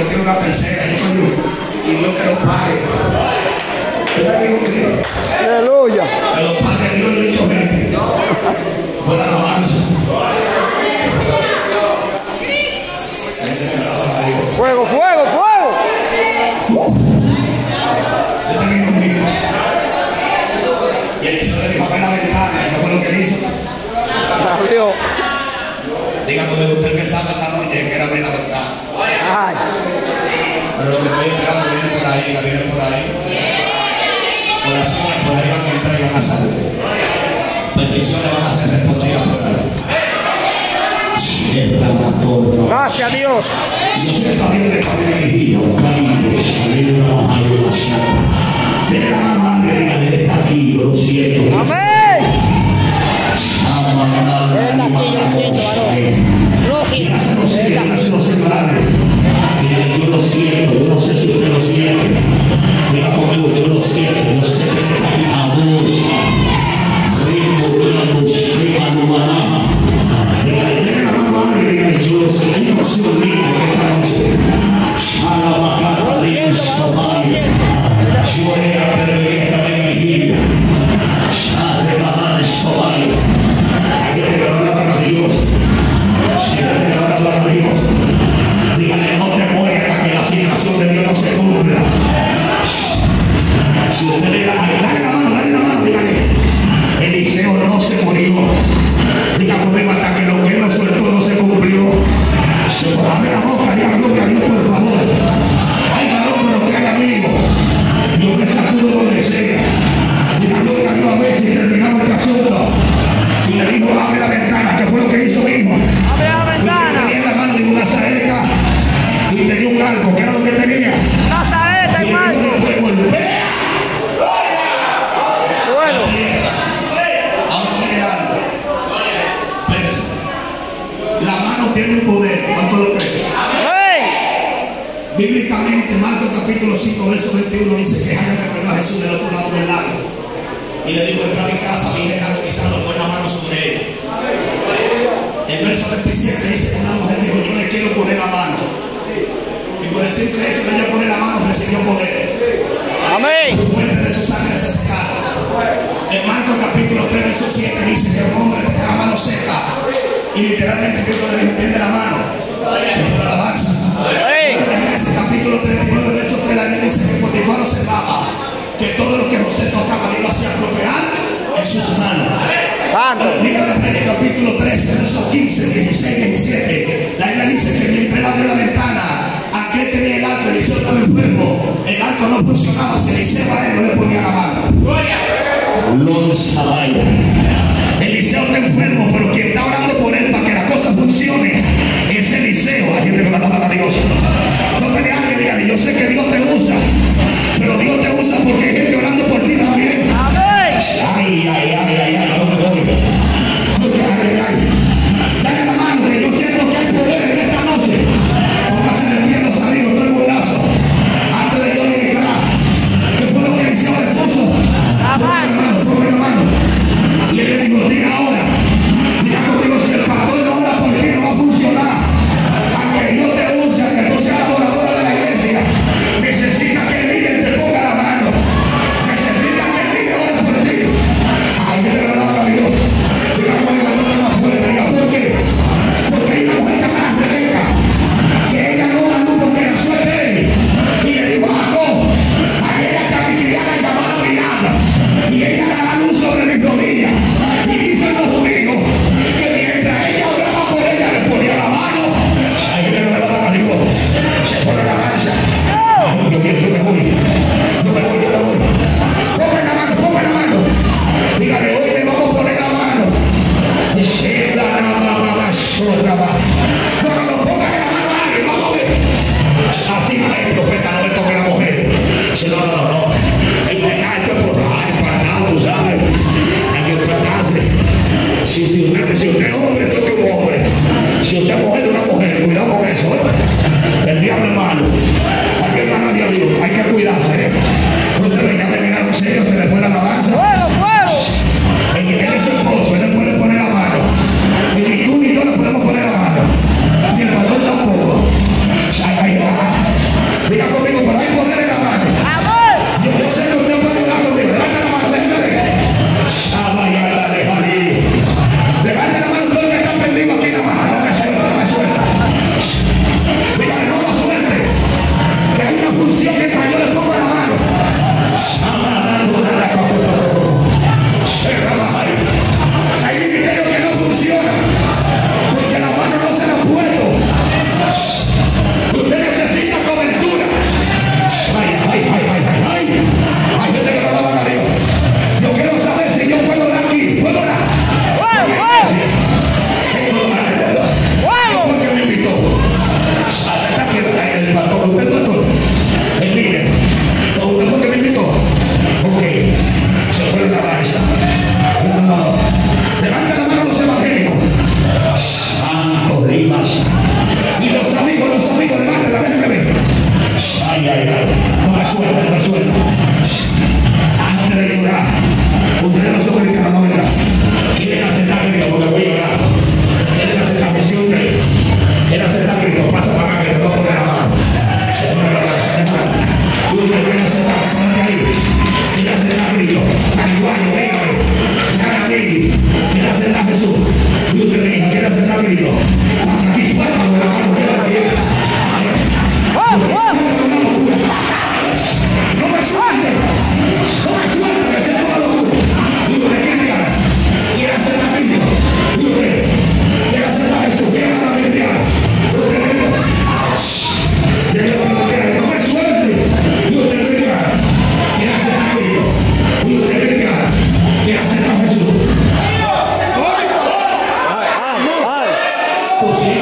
Dios tiene una tercera, y Dios que lo pague. ¿Verdad que conmigo? Aleluya. Que lo pague Dios y dicho gente. Por alabanza. Fuego, fuego, fuego. ¿Está aquí conmigo? Y Eliseo le dijo, abre la ventana. ¿Qué fue lo que hizo? Abrió. Diga conmigo, usted que sabe esta noche que quiere abrir la ventana. Ay. Pero lo que estoy esperando viene por ahí, viene por ahí. Oraciones por ahí van a entrar y van a salir. Peticiones van a ser respondidas por ahí. Gracias a Dios. Dios está bien de familia vigía, Dele la mano a André, dígale, está aquí, yo lo siento. Amén. Yo lo siento, yo no sé si usted lo siente. Diga conmigo, yo lo siento, yo sé que está aquí a vos. Dígale la mano a André, dígale, yo lo siento. Hay una opción linda en esta noche. A la bacana, Dios, María. Yo voy a tener esta energía. Dígale, no te mueras hasta que la asignación de Dios no se cumpla. Si usted le da, dale la mano, dígale. Eliseo no se murió. Diga conmigo, hasta que lo que él no sueltó no se cumplió. Abre la boca, diga gloria a Dios, por favor. Hay varón, pero que hay amigo. Yo me sacudo donde sea. Diga gloria a Dios, a ver si terminamos el asunto. Y le dijo, abre la ventana, que fue lo que hizo mismo. Abre la ventana. Tenía en la mano una saeta y tenía un arco, que era lo que tenía. La saeta, hermano. Bueno. Ahora mire algo. Espérese. La mano tiene un poder. ¿Cuánto lo cree? Bíblicamente, Marcos capítulo 5, verso 21 dice que Jairo esperó a Jesús del otro lado del lago. Y le dijo, entra a mi casa, mi hija alcanzado, pon la mano sobre ella. El verso 27 dice que una mujer dijo, yo le quiero poner la mano. Y por el simple hecho de ella poner la mano recibió poder. Amén. Su fuente de su sangre se secaron. En Marcos capítulo 3, verso 7 dice que un hombre tenía la mano seca. Y literalmente Cristo le dijo, tiende la mano. Se fue la alabanza. En ese capítulo 39, verso 3, la Biblia dice que Potifar observaba que todo lo que José tocaba le iba a hacer prosperar en sus manos. El libro de Reyes capítulo 13, versos 15, 16, 17. La Biblia dice que mientras él abrió la ventana, aquel tenía el arco, Eliseo estaba enfermo. El arco no funcionaba, si Eliseo a él no le ponía la mano. Eliseo está enfermo, pero quien está orando por él para que la cosa funcione es Eliseo. La gente que la palabra de Dios. No me alguien, dígale, yo sé que Dios te usa, pero Dios te usa porque hay gente orando por ti también. Ay, no me voy. Dale la mano, que yo siento que hay poder en esta noche. Póngase de pie los amigos, todo el bolazo. Antes de yo ministrar, ¿qué fue lo que Eliseo le puso? Ponme la mano. Y él le dijo, diga ahora. Diga conmigo, si el pastor no ora por ti, no va a funcionar. Aunque Dios te use, que tú seas adoradora de la iglesia, necesita que el líder te ponga la mano. Necesita que el líder ore por ti. Ay, que le alaba a Dios. Diga conmigo, no te más fuerte. Diga, ¿por qué? Porque hay una mujer llamada Rebeca, que ella no la luz porque nació de él. Y le dijo a Jacob, a ella que a mi criada llamada Miranda, y ella dará luz sobre mis rodillas. Y dicen los judíos que mientras ella oraba por ella, le ponía la mano. Ay, que le alaba a Dios. Se pone la mancha. Yo me voy. Ponme la mano. Dígale, hoy le vamos a poner la mano. No, ponga la mano a alguien, vamos a ver. Así no es, profeta, no le toque a la mujer. No. Esto es por empatado, tú sabes. Hay que empatarse. Si usted es hombre, toque un hombre. Si usted es mujer, una mujer. Cuidado con eso, El diablo es malo. Aquí hermano Dios, hay que cuidarse, Usted venga a mirar los sellos, se le fue la alabanza. Él es su esposo, él le puede poner la mano. Y ni tú ni yo le podemos poner la mano. Ni el pastor tampoco. suelta, no me suelta. Antes de llorar, ustedes no son cristianos, no vengan. Quieren aceptar a Cristo porque voy a llorar. Quieren aceptar que sí, quieren aceptar a Cristo, pasa para acá que te voy a poner la mano. Tú quieren aceptar, ponte ahí. Quieren aceptar a Cristo. Marihuana, véngame. Quieren aceptar a Jesús. Tú te digas, quieren aceptar a Cristo. Pasa aquí, suéltalo de la mano, quédate aquí. No me suelte, que sea una locura. Digo, ¿de qué cristiana? Quiere hacer la Biblia. Digo, quiere hacer la Jesús, quiere hacer la Biblia. No me suelte. Digo, ¿de qué cristiana? Quiere hacer la Biblia. Digo, ¿de qué cristiana? Quiere hacer la Jesús. Pues sí.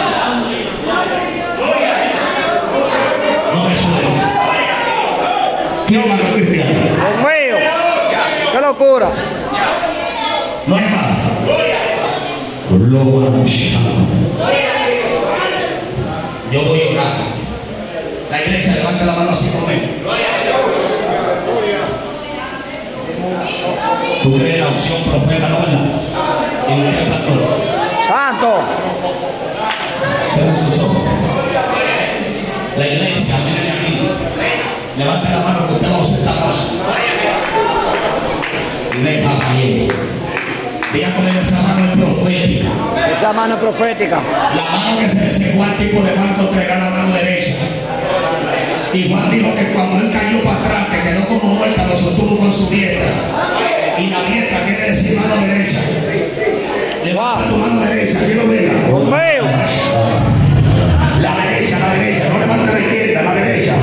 No me suelte. ¿Qué onda los cristianos? Dios mío. Qué locura. No hay más. Yo voy a orar. La iglesia levanta la mano así conmigo. Tú crees la unción profeta, ¿no, verdad? Y usted pastor. Santo. Cierra sus ojos. La iglesia, miren aquí. Levante la mano que usted va a usar esta cosa. Deja bien. Diga conmigo, esa mano es profética. Esa mano es profética. La mano que se le secó al tipo de Marco entrega la mano derecha. Y Juan dijo que cuando él cayó para atrás, que quedó como muerta, lo sostuvo con su diestra. Y la diestra quiere decir mano derecha. Levanta tu mano derecha, quiero verla. Dios mío. La derecha, no levanta la izquierda, la derecha.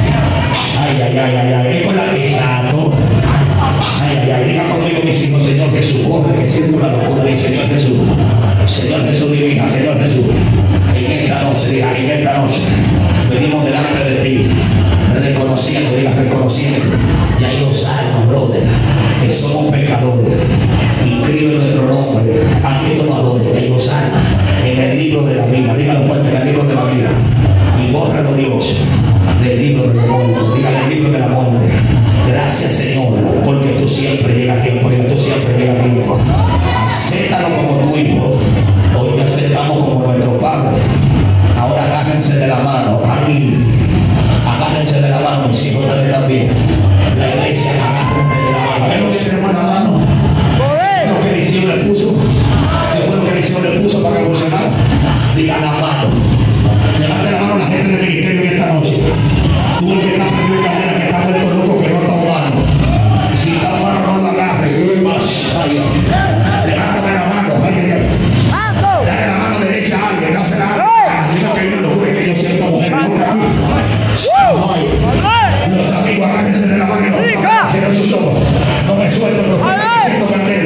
Ay, es con la exacto. Ay, diga conmigo mis hijos, Señor Jesús, corre, que siento una locura, dice Señor Jesús. Señor Jesús divina, Señor Jesús. En esta noche, diga, en esta noche, venimos delante de ti, reconociendo, diga, reconociendo. Y hay dos almas, brother, que somos pecadores. Inscribe nuestro nombre, aquí tomadores, hay dos almas, en el libro de la vida, dígalo fuerte, en el libro de la vida. Y bórralo, Dios, del libro de la muerte, dígale el libro de la muerte. Gracias, Señor, porque tú siempre llegas a tiempo, diga, tú siempre llegas a tiempo. Acéptalo como tu hijo, hoy te aceptamos como nuestro Padre. Ahora agárrense de la mano, ahí, agárrense de la mano, mis hijos también. La iglesia, agárrense de la mano. ¿Qué es lo que tenemos en la mano? ¿Qué es lo que Eliseo le puso? ¿Qué fue lo que Eliseo le puso para que funcionara? Diga la mano. Levante la mano a la gente del ministerio de esta noche. Tú el que está perdido en cadena, que está muerto loco, que no está humano. Si está humano, no lo agarre. Levántame la mano. Dale la mano derecha a alguien, no se la haga. Digo que hay una locura que yo siento mujer. Los amigos, agárrense de la mano y no cierren sus ojos. No me suelto, profeta, que siento candela.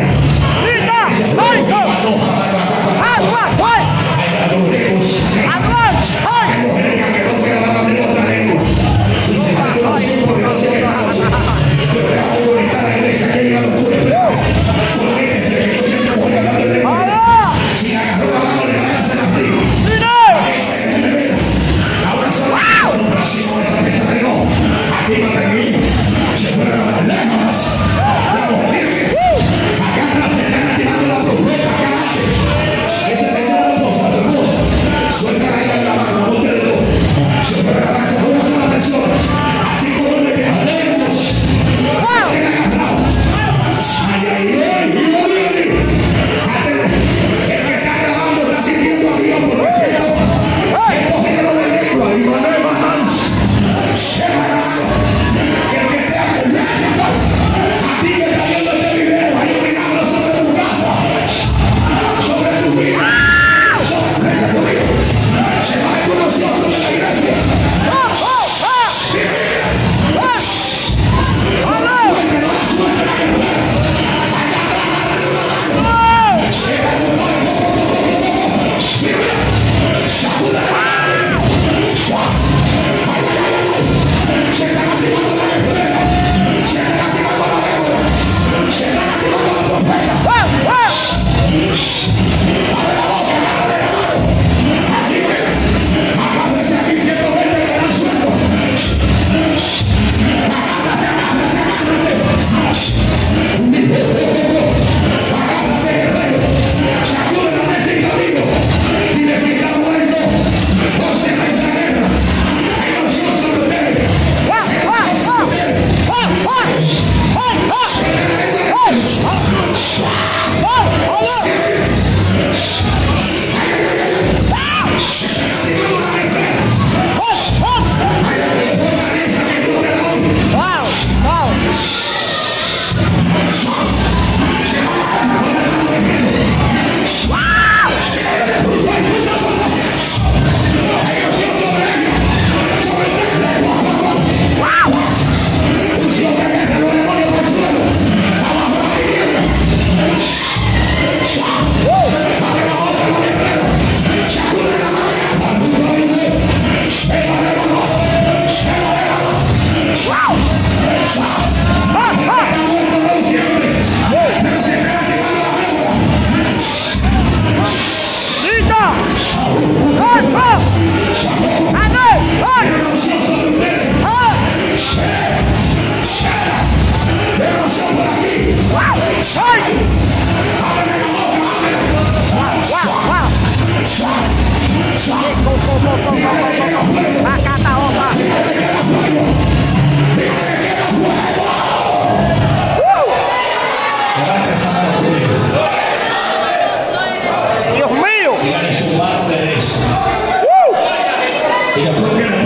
Ahora solo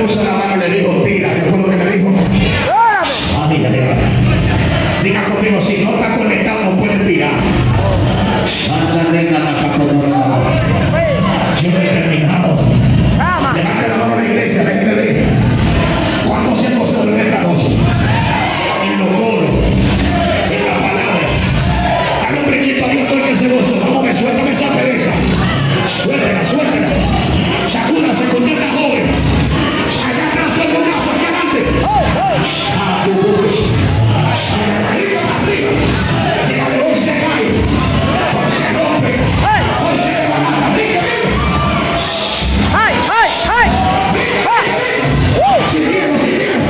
puso la mano y le dijo, tira. ¿Qué fue lo que le dijo? Ah, dígale. Diga conmigo, si no está conectado no puede tirar. Yo no he terminado. Levante la mano a la iglesia, déjeme ver. ¿Cuántos cientos se ven esta noche? En los coros, en la palabra. Al hombre quieto a Dios todo el que se gozo. Vamos a ver, suéltame esa pereza. Suéltela, suéltela. Sacúdase con esta joven. Allá atrás, todo el brazo, aquí adelante. A tu voz. Arriba, arriba. Dígale, hoy se cae. Hoy se rompe. Hoy se levanta. Dígale. Siguieron, siguieron.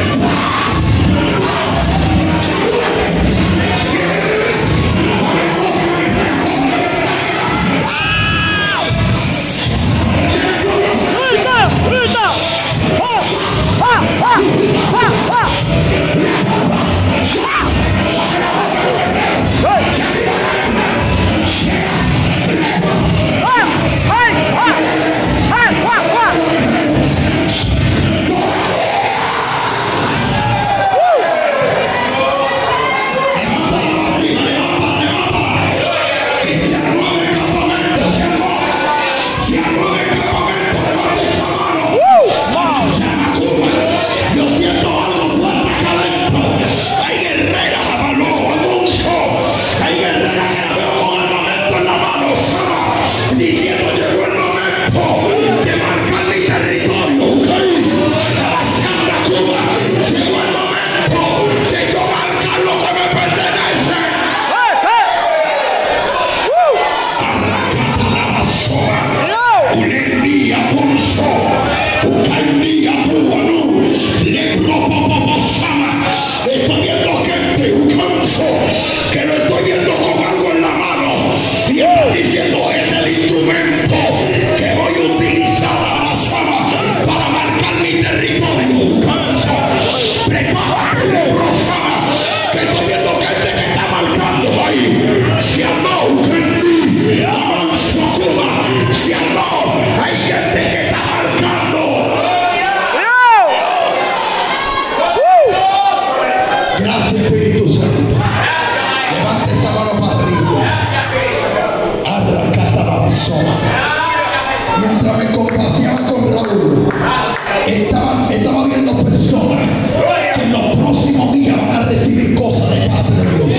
Estaba viendo personas que en los próximos días van a recibir cosas de parte de Dios.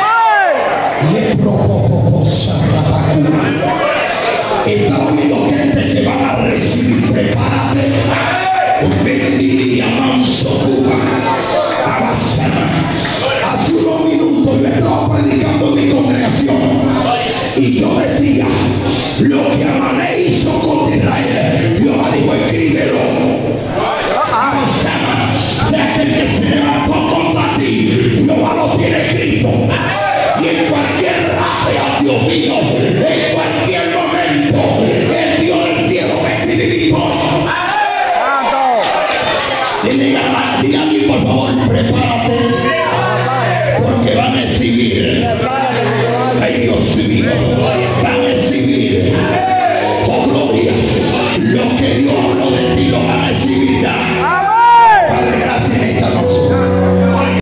Estaba viendo gente que van a recibir. Prepárate. Bendiga manso Cuba. Hace unos minutos yo estaba predicando en mi congregación y yo decía lo que Amané hizo con Israel. Jehová dijo, escríbelo. Sea que el que se levantó contra ti, Jehová lo tiene escrito. Y en cualquier rato, Dios mío, en cualquier momento, el Dios del cielo va a escribir victoria. Y dígame por favor, prepárate, porque van a exhibir. Ay, Dios mío, van a